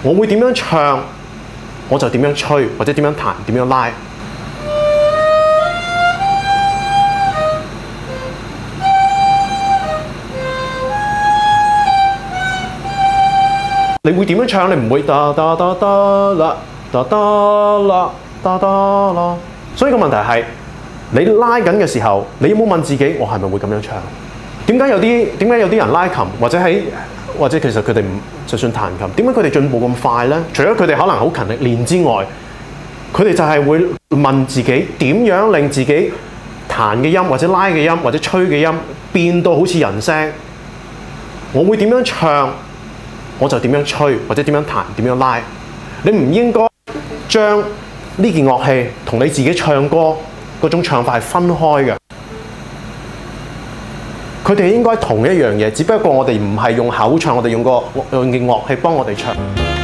我會點樣唱，我就點樣吹，或者點樣彈，點樣拉。你會點樣唱？你唔會噠噠噠噠啦，噠噠啦，噠噠啦。所以個問題係，你拉緊嘅時候，你有冇問自己，我係咪會咁樣唱？點解有啲人拉琴，或者其實佢哋唔就算彈琴，點解佢哋進步咁快呢？除咗佢哋可能好勤力練之外，佢哋就係會問自己點樣令自己彈嘅音，或者拉嘅音，或者吹嘅音變到好似人聲。我會點樣唱，我就點樣吹，或者點樣彈，點樣拉。你唔應該將呢件樂器同你自己唱歌嗰種唱法係分開嘅。佢哋應該同一樣嘢，只不過我哋唔係用口唱，我哋用嘅樂器幫我哋唱。